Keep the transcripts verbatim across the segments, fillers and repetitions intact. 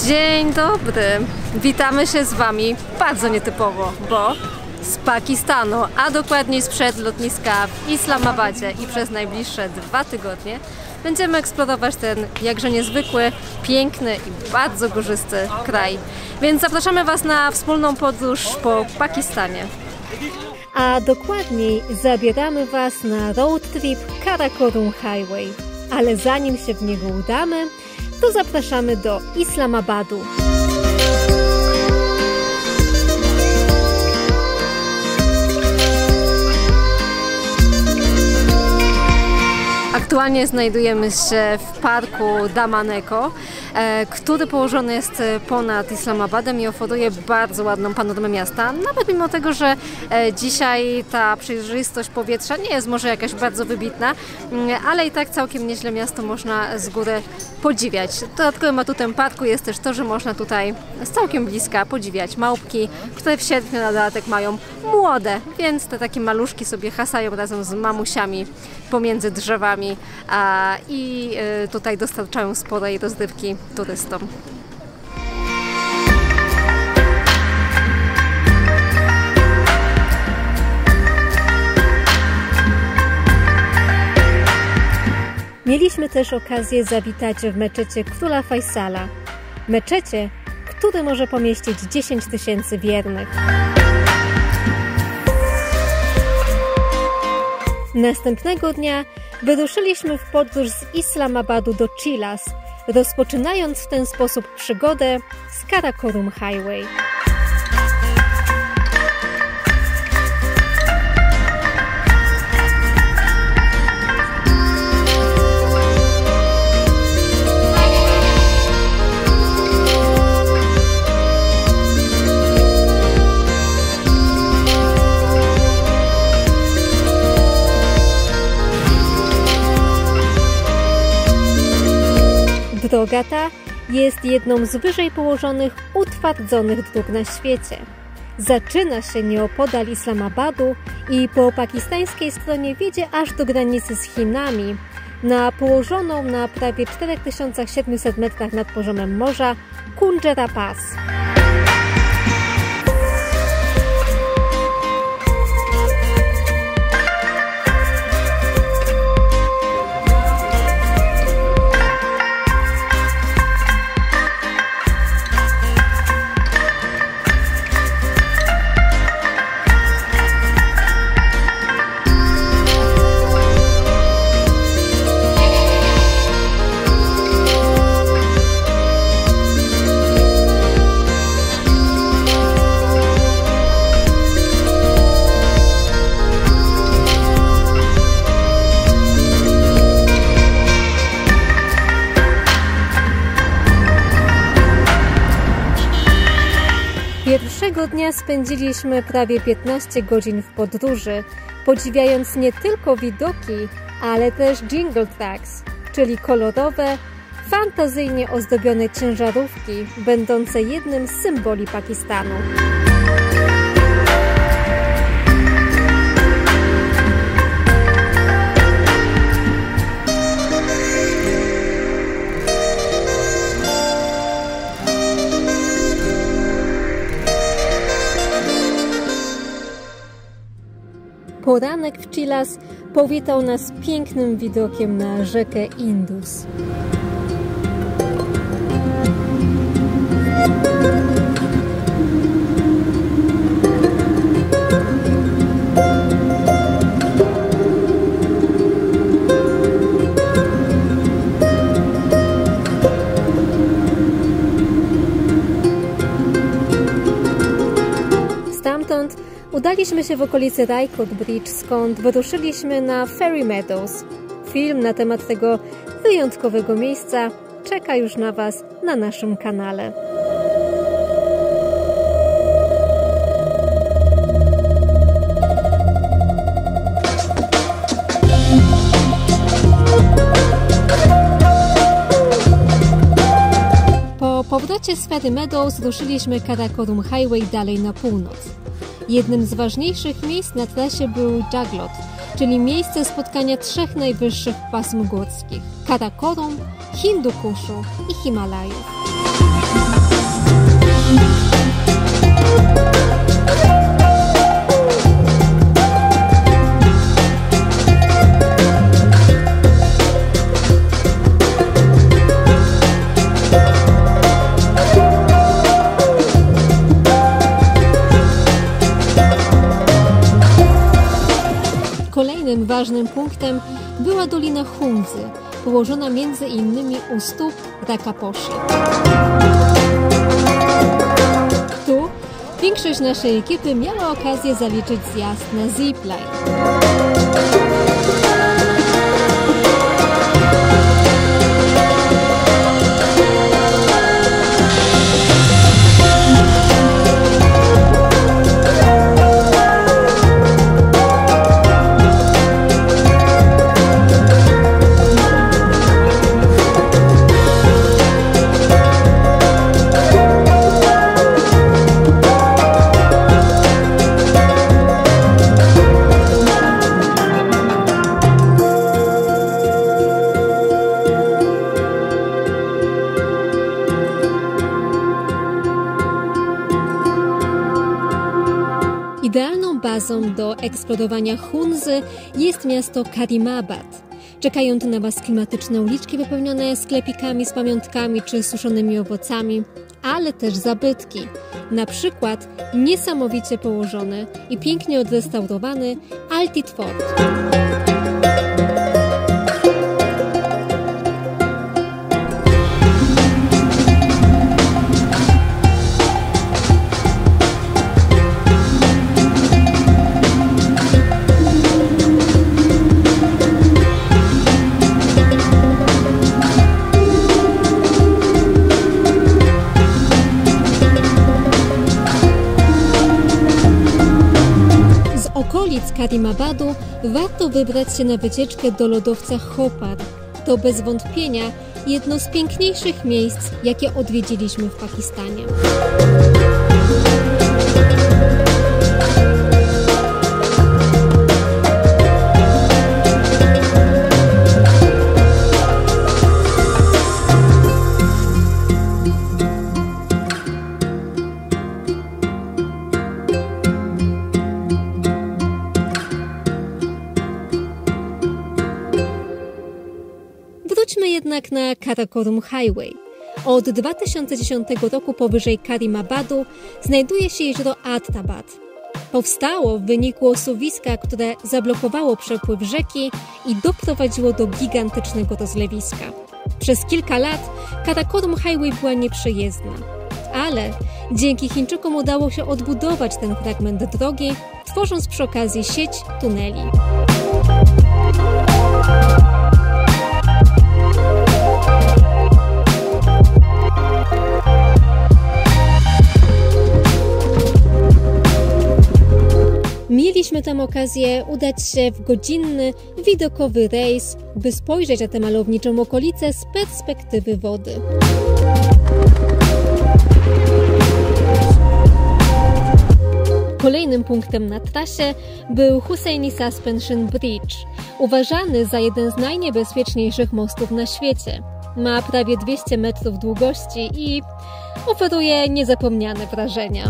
Dzień dobry! Witamy się z Wami bardzo nietypowo, bo z Pakistanu, a dokładniej sprzed lotniska w Islamabadzie i przez najbliższe dwa tygodnie będziemy eksplorować ten jakże niezwykły, piękny i bardzo górzysty kraj. Więc zapraszamy Was na wspólną podróż po Pakistanie. A dokładniej zabieramy Was na road trip Karakorum Highway. Ale zanim się w niego udamy, to zapraszamy do Islamabadu. Aktualnie znajdujemy się w parku Daman Eco, który położony jest ponad Islamabadem i oferuje bardzo ładną panoramę miasta. Nawet mimo tego, że dzisiaj ta przejrzystość powietrza nie jest może jakaś bardzo wybitna, ale i tak całkiem nieźle miasto można z góry podziwiać. Dodatkowym atutem parku jest też to, że można tutaj z całkiem bliska podziwiać małpki, które w sierpniu na dodatek mają młode, więc te takie maluszki sobie hasają razem z mamusiami pomiędzy drzewami a, i y, tutaj dostarczają sporej rozrywki turystom. Mieliśmy też okazję zawitać w meczecie Króla Fajsala. Meczecie, który może pomieścić dziesięć tysięcy wiernych. Następnego dnia wyruszyliśmy w podróż z Islamabadu do Chilas, rozpoczynając w ten sposób przygodę z Karakorum Highway. Droga ta jest jedną z wyżej położonych, utwardzonych dróg na świecie. Zaczyna się nieopodal Islamabadu i po pakistańskiej stronie wiedzie aż do granicy z Chinami, na położoną na prawie cztery tysiące siedemset metrach nad poziomem morza Kunjara Pass. Pierwszego dnia spędziliśmy prawie piętnaście godzin w podróży, podziwiając nie tylko widoki, ale też jingle tracks, czyli kolorowe, fantazyjnie ozdobione ciężarówki, będące jednym z symboli Pakistanu. Poranek w Chilas powitał nas pięknym widokiem na rzekę Indus. Stamtąd udaliśmy się w okolicy Raikot Bridge, skąd wyruszyliśmy na Fairy Meadows. Film na temat tego wyjątkowego miejsca czeka już na Was na naszym kanale. Po powrocie z Fairy Meadows ruszyliśmy Karakorum Highway dalej na północ. Jednym z ważniejszych miejsc na trasie był Jaglot, czyli miejsce spotkania trzech najwyższych pasm górskich – Karakorum, Hindukuszu i Himalajów. Kolejnym ważnym punktem była Dolina Hunzy, położona między innymi u stóp Rakaposhi. Tu większość naszej ekipy miała okazję zaliczyć zjazd na zipline. Idealną bazą do eksplorowania Hunzy jest miasto Karimabad. Czekają tu na Was klimatyczne uliczki wypełnione sklepikami z pamiątkami czy suszonymi owocami, ale też zabytki. Na przykład niesamowicie położony i pięknie odrestaurowany Altit Fort. Z okolic Karimabadu warto wybrać się na wycieczkę do lodowca Chopar. To bez wątpienia jedno z piękniejszych miejsc, jakie odwiedziliśmy w Pakistanie. Wróćmy jednak na Karakorum Highway. Od dwa tysiące dziesiątego roku powyżej Karimabadu znajduje się jezioro Attabad. Powstało w wyniku osuwiska, które zablokowało przepływ rzeki i doprowadziło do gigantycznego rozlewiska. Przez kilka lat Karakorum Highway była nieprzejezdna, ale dzięki Chińczykom udało się odbudować ten fragment drogi, tworząc przy okazji sieć tuneli. Mieliśmy tam okazję udać się w godzinny, widokowy rejs, by spojrzeć na tę malowniczą okolicę z perspektywy wody. Kolejnym punktem na trasie był Husseini Suspension Bridge, uważany za jeden z najniebezpieczniejszych mostów na świecie. Ma prawie dwieście metrów długości i oferuje niezapomniane wrażenia.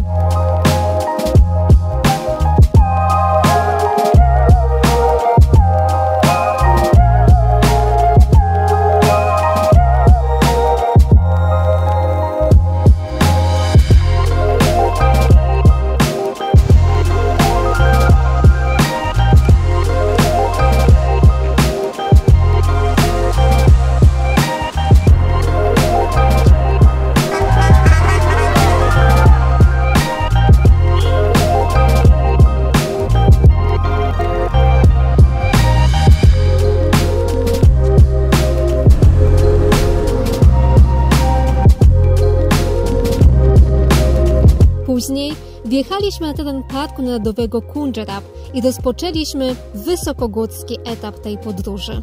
Później wjechaliśmy na teren Parku Narodowego Khunjerab i rozpoczęliśmy wysokogórski etap tej podróży.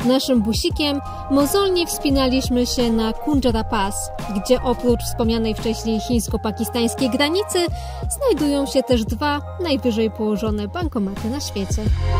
Naszym busikiem mozolnie wspinaliśmy się na Khunjara Pass, gdzie oprócz wspomnianej wcześniej chińsko-pakistańskiej granicy znajdują się też dwa najwyżej położone bankomaty na świecie.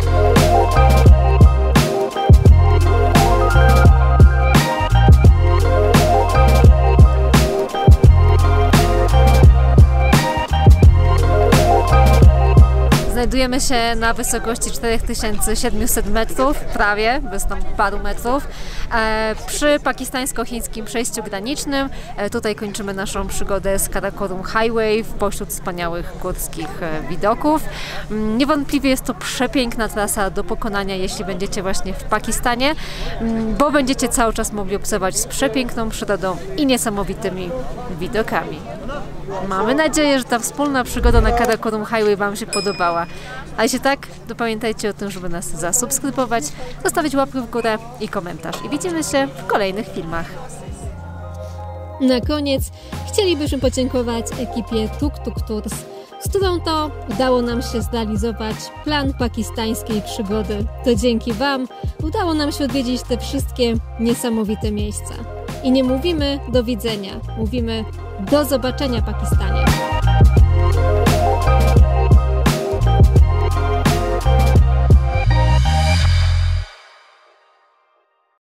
Znajdujemy się na wysokości cztery tysiące siedemset metrów, prawie, bez tam paru metrów, e, przy pakistańsko-chińskim przejściu granicznym. E, tutaj kończymy naszą przygodę z Karakorum Highway w pośród wspaniałych górskich e, widoków. Mm, niewątpliwie jest to przepiękna trasa do pokonania, jeśli będziecie właśnie w Pakistanie, mm, bo będziecie cały czas mogli obserwować z przepiękną przyrodą i niesamowitymi widokami. Mamy nadzieję, że ta wspólna przygoda na Karakorum Highway Wam się podobała. A jeśli tak, to pamiętajcie o tym, żeby nas zasubskrybować, zostawić łapkę w górę i komentarz. I widzimy się w kolejnych filmach. Na koniec chcielibyśmy podziękować ekipie Tuk Tuk Tours, z którą to udało nam się zrealizować plan pakistańskiej przygody. To dzięki Wam udało nam się odwiedzić te wszystkie niesamowite miejsca. I nie mówimy do widzenia, mówimy do zobaczenia, Pakistanie.